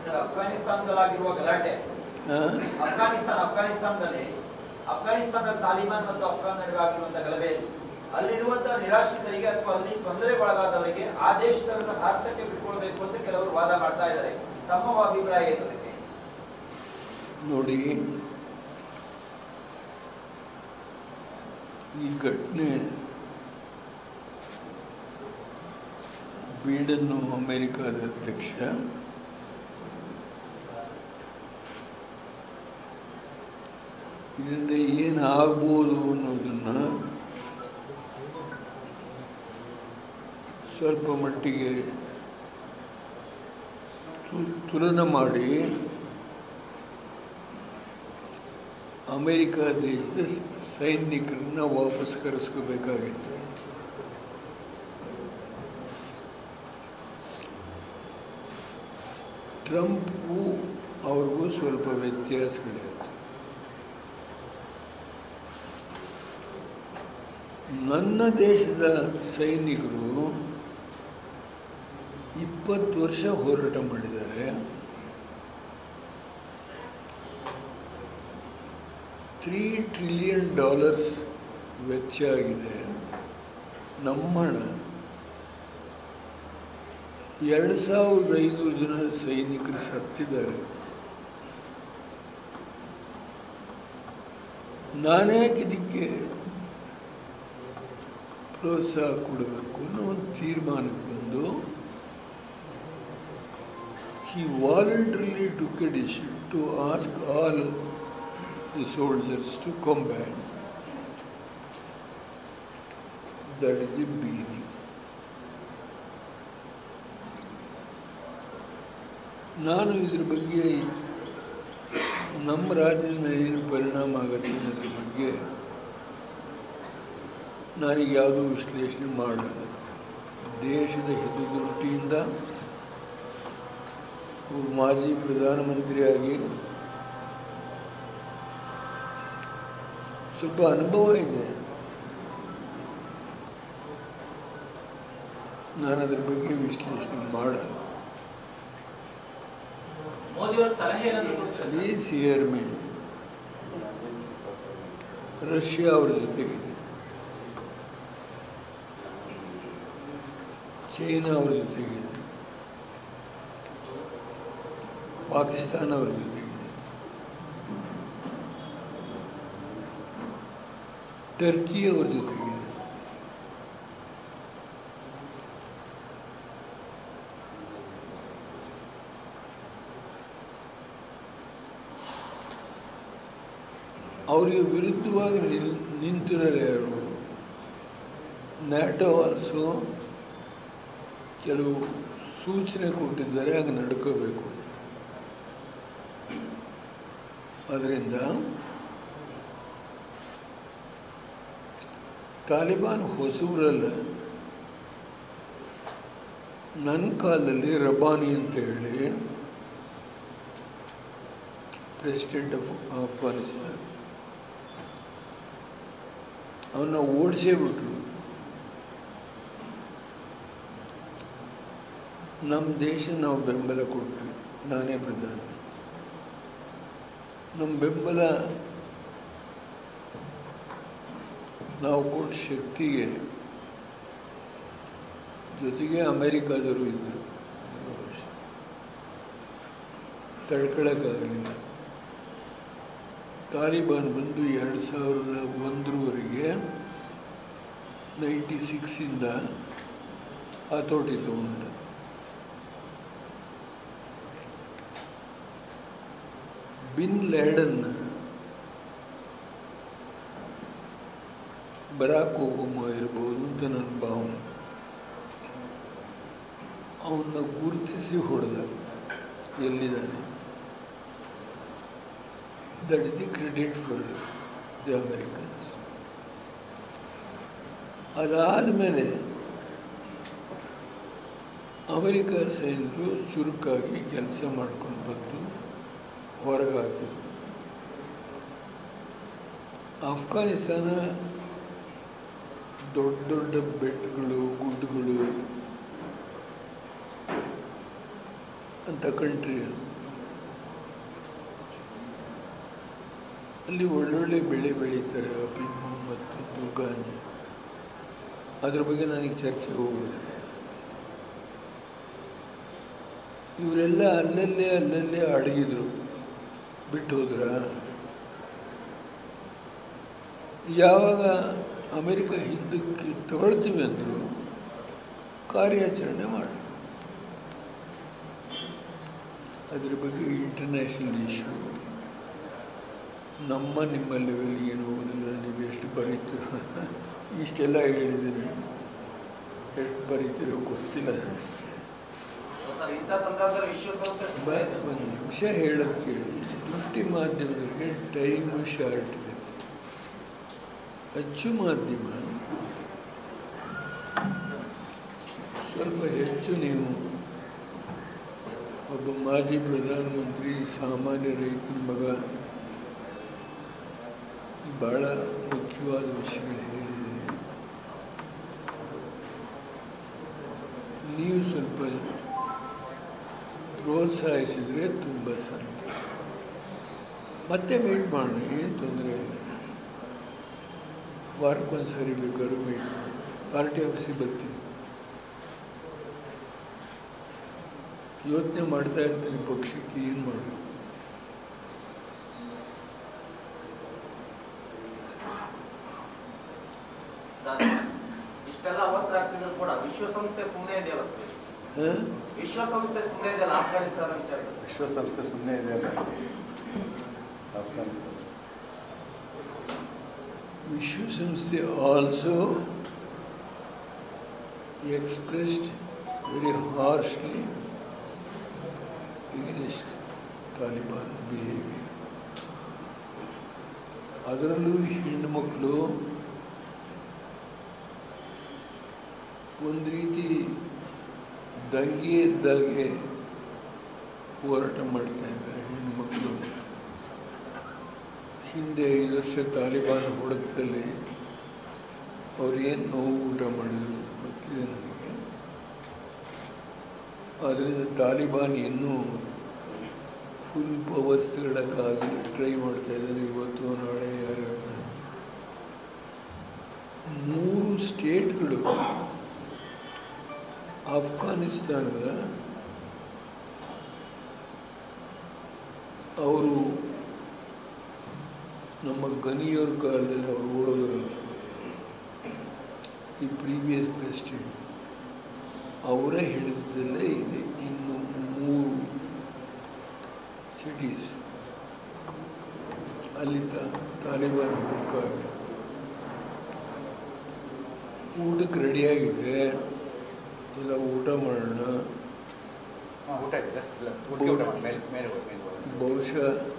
ಅಫ್ಘಾನಿಸ್ತಾನದಲ್ಲಾಗಿರುವ ಗಲಾಟೆ, ಅಫ್ಘಾನಿಸ್ತಾನದಲ್ಲಿ ತಾಲಿಬಾನ್ ಮತ್ತು ಅಫ್ಘಾನ್ ನಡುವೆ ಆಗಿರುವಂತಹ ಗಲಭೆ, ಅಲ್ಲಿರುವಂತಹ ನಿರಾಶ್ರಿತರಿಗೆ ಅಥವಾ ಅಲ್ಲಿ ತೊಂದರೆಗೊಳಗಾದವರಿಗೆ ಆ ದೇಶದವರನ್ನ ಭಾರತಕ್ಕೆ ಬಿಟ್ಕೊಳ್ಬೇಕು ಅಂತ ಕೆಲವರು ವಾದ ಮಾಡ್ತಾ ಇದ್ದಾರೆ. ತಮ್ಮ ಅಭಿಪ್ರಾಯ ಏನು ಅದಕ್ಕೆ? ನೋಡಿ, ಈ ಘಟನೆ ಬೈಡನ್ ಅಮೆರಿಕದ ಅಧ್ಯಕ್ಷ ಇದರಿಂದ ಏನಾಗ್ಬೋದು ಅನ್ನೋದನ್ನು ಸ್ವಲ್ಪ ಮಟ್ಟಿಗೆ ತುಲನೆ ಮಾಡಿ ಅಮೆರಿಕ ದೇಶದ ಸೈನಿಕರನ್ನ ವಾಪಸ್ ಕರೆಸ್ಕೋಬೇಕಾಗಿತ್ತು. ಟ್ರಂಪ್ಗೂ ಅವ್ರಿಗೂ ಸ್ವಲ್ಪ ವ್ಯತ್ಯಾಸಗಳಿವೆ. ನನ್ನ ದೇಶದ ಸೈನಿಕರು 20 ವರ್ಷ ಹೋರಾಟ ಮಾಡಿದ್ದಾರೆ. $3 ಟ್ರಿಲಿಯನ್ ವೆಚ್ಚ ಆಗಿದೆ. ನಮ್ಮ ಹಣ 2500 ಜನ ಸೈನಿಕರು ಸತ್ತಿದ್ದಾರೆ. ನಾನೇ ಇದಕ್ಕೆ ಪ್ರೋತ್ಸಾಹ ಕೊಡಬೇಕು ಅನ್ನೋ ಒಂದು ತೀರ್ಮಾನಕ್ಕೆ ಬಂದು he voluntarily took a decision to ask all the soldiers to come back. That is the beginning. ನಾನು ಇದ್ರ ಬಗ್ಗೆ ನಮ್ಮ ರಾಜ್ಯದ ಏನು ಪರಿಣಾಮ ಆಗುತ್ತೆ ಅನ್ನೋದ್ರ ಬಗ್ಗೆ ನಾನೀಗ ಯಾವುದೂ ವಿಶ್ಲೇಷಣೆ ಮಾಡಲ್ಲ. ದೇಶದ ಹಿತದೃಷ್ಟಿಯಿಂದ ಮಾಜಿ ಪ್ರಧಾನಮಂತ್ರಿಯಾಗಿ ಸ್ವಲ್ಪ ಅನುಭವ ಇದೆ. ನಾನು ಅದ್ರ ಬಗ್ಗೆ ವಿಶ್ಲೇಷಣೆ ಮಾಡಲ್ಲ. Please here me. ರಷ್ಯಾ ಅವ್ರ ಜೊತೆಗಿದೆ, ಚೈನಾ ಅವ್ರ ಜೊತೆಗಿದೆ, ಪಾಕಿಸ್ತಾನ ಅವ್ರ ಜೊತೆಗಿದೆ, ಟರ್ಕಿ ಅವ್ರ ಜೊತೆಗಿದೆ. ಅವರಿಗೆ ವಿರುದ್ಧವಾಗಿ ನಿಂತಿರೋರು ಯಾರು? ನ್ಯಾಟೋ ಆಲ್ಸೋ ಕೆಲವು ಸೂಚನೆ ಕೊಟ್ಟಿದ್ದಾರೆ, ಹಾಗೆ ನಡ್ಕೋಬೇಕು. ಅದರಿಂದ ತಾಲಿಬಾನ್ ಹೊಸಬರಲ್ಲ. ನನ್ನ ಕಾಲದಲ್ಲಿ ರಬ್ಬಾನಿ ಅಂತ ಹೇಳಿ ಪ್ರೆಸಿಡೆಂಟ್ ಆಫ್ ಅಫ್ಘಾನಿಸ್ತಾನ್, ಅವನ್ನ ಓಡಿಸೇ ಬಿಟ್ರು. ನಮ್ಮ ದೇಶ ನಾವು ಬೆಂಬಲ ಕೊಟ್ವಿ, ನಾನೇ ಪ್ರಧಾನಿ. ನಮ್ಮ ಬೆಂಬಲ ನಾವು ಕೊಟ್ಟ ಶಕ್ತಿಗೆ ಜೊತೆಗೆ ಅಮೆರಿಕಾದವರು ಇದ್ದರು, ತಡ್ಕೊಳ್ಳೋಕ್ಕಾಗಲಿಲ್ಲ. ತಾಲಿಬಾನ್ ಬಂದು 2001ರವರೆಗೆ 96ಇಂದ ಹತೋಟಿ ತಗೊಂಡ. ಬಿನ್ ಲ್ಯಾಡನ್ ಬರಾಕ್ ಒಬಾಮ ಇರ್ಬೋದು ಅಂತ ನನ್ನ ಭಾವನೆ. ಅವನ್ನ ಗುರುತಿಸಿ ಹೊಡೆದ, ಎಲ್ಲಿದ್ದಾನೆ. That is the credit for the Americans. ಅದಾದಮೇಲೆ ಅಮೆರಿಕ ಸೈನಿಕರು ಚುರುಕಾಗಿ ಕೆಲಸ ಮಾಡ್ಕೊಂಡು ಬಂದು ಹೊರಗೆ ಹಾಕಿದ್ರು. ಅಫ್ಘಾನಿಸ್ತಾನ ದೊಡ್ಡ ದೊಡ್ಡ ಬೆಟ್ಟಗಳು, ಗುಡ್ಡಗಳು ಅಂತ ಕಂಟ್ರಿ ಅದು. ಅಲ್ಲಿ ಒಳ್ಳೊಳ್ಳೆ ಬೆಳೆ ಬೆಳೀತಾರೆ, ಅಫೀಮು ಮತ್ತು ಗಾಂಜಾ. ಅದ್ರ ಬಗ್ಗೆ ನನಗೆ ಚರ್ಚೆ ಹೋಗೋದು. ಇವರೆಲ್ಲ ಅಲ್ಲಲ್ಲೇ ಅಡಗಿದ್ರು, ಬಿಟ್ಟು ಹೋದ್ರ. ಯಾವಾಗ ಅಮೆರಿಕ ಹಿಂದಕ್ಕೆ ತಗೊಳ್ತೀವಿ ಅಂದರು, ಕಾರ್ಯಾಚರಣೆ ಮಾಡಿ ಅದ್ರ ಬಗ್ಗೆ ಇಂಟರ್ನ್ಯಾಷನಲ್ ಇಶ್ಯೂ. ನಿಮ್ಮ ಲೆವೆಲ್ಗೆ ಏನು ಹೋಗೋದಿಲ್ಲ, ನೀವು ಎಷ್ಟು ಬರೀತೀರೋ ಇಷ್ಟೆಲ್ಲ ಹೇಳಿದ್ದೀನಿ, ಎಷ್ಟು ಬರೀತೀರೋ ಗೊತ್ತಿಲ್ಲ. ಒಂದು ನಿಮಿಷ ಹೇಳೋದು ಕೇಳಿ. ಮುಟ್ಟಿ ಮಾಧ್ಯಮದವರಿಗೆ ಟೈಮು ಶಾರ್ಟ್ ಇದೆ. ಅಚ್ಚು ಮಾಧ್ಯಮ ಸ್ವಲ್ಪ ಹೆಚ್ಚು. ನೀವು ಒಬ್ಬ ಮಾಜಿ ಪ್ರಧಾನಮಂತ್ರಿ, ಸಾಮಾನ್ಯ ರೈತನ ಮಗ, ಭಾಳ ಮುಖ್ಯವಾದ ವಿಷಯಗಳು ಹೇಳಿದ್ದೀನಿ. ನೀವು ಸ್ವಲ್ಪ ಪ್ರೋತ್ಸಾಹಿಸಿದರೆ ತುಂಬ ಸಾಧ್ಯ. ಮತ್ತೆ ಮೀಟ್ ಮಾಡೋಣ, ಏನು ತೊಂದರೆ ಇಲ್ಲ. ವಾರಕ್ಕೊಂದು ಸರಿ ಬೇಕಾದ್ರೂ ಮೀಟ್ ಮಾಡಿ. ಪಾರ್ಟಿ ಆಫೀಸಿಗೆ ಬರ್ತೀನಿ. ಯೋಚನೆ ಮಾಡ್ತಾ ಇರ್ತೀನಿ ಪಕ್ಷಕ್ಕೆ ಏನು ಮಾಡಬೇಕು. ಇಷ್ಟೆಲ್ಲ ಅವತ್ತು ಆಗ್ತಿದ್ರು ಕೂಡ ವಿಶ್ವಸಂಸ್ಥೆ ಸುಮ್ಮನೆ ಇದೆಯಲ್ಲ, ವಿಶ್ವಸಂಸ್ಥೆ ಸುಮ್ಮನೆ ಇದೆಯಲ್ಲ ಅಫ್ಘಾನಿಸ್ತಾನ ವಿಚಾರ. ವಿಶ್ವಸಂಸ್ಥೆ ಸುಮ್ಮನೆ ಇದೆಯಲ್ಲ ಅಫ್ಘಾನಿಸ್ತಾನ. ವಿಶ್ವಸಂಸ್ಥೆ also expressed very harshly against Taliban behavior. ಅದರಲ್ಲೂ ಹೆಣ್ಣು ಮಕ್ಕಳು ಒಂದು ರೀತಿ ದಂಗೆ ಇದ್ದಾಗೆ ಹೋರಾಟ ಮಾಡ್ತಾ ಇದ್ದಾರೆ ಹೆಣ್ಣು ಮಕ್ಕಳು. ಹಿಂದೆ 5 ವರ್ಷ ತಾಲಿಬಾನ್ ಹೊಡೆತದಲ್ಲಿ ಅವ್ರೇನು ನೋವು ಊಟ ಮಾಡಿದ್ರು ಗೊತ್ತಿದೆ ನನಗೆ. ಆದ್ದರಿಂದ ತಾಲಿಬಾನ್ ಇನ್ನೂ ಫುಲ್ ಪವರ್ಸ್ ತಗೊಳ್ಳೋಕ್ಕಾಗಿ ಟ್ರೈ ಮಾಡ್ತಾ ಇದ್ದಾರೆ. ಇವತ್ತು ನಾಳೆ ಯಾರು 3 ಸ್ಟೇಟ್ಗಳು ಅಫ್ಘಾನಿಸ್ತಾನದ ಅವರು ನಮ್ಮ ಗನಿಯವ್ರ ಕಾಲದಲ್ಲಿ ಅವರು ಓಡೋದ್ರಲ್ಲ, ಈ ಪ್ರೀವಿಯಸ್ ಪ್ರೆಸಿಡೆಂಟ್ ಅವರೇ ಹಿಡಿದಲ್ಲೇ ಇದೆ. ಇನ್ನು 3 ಸಿಟೀಸ್ ಅಲ್ಲಿ ತಾಲಿಬಾನ್ ಹೋಗಕ್ಕಾಗಿ ಊಟಕ್ಕೆ ರೆಡಿಯಾಗಿದೆ. ಎಲ್ಲ ಊಟ ಮಾಡೋಣ. ಊಟ ಇದೆ, ಬಹುಶಃ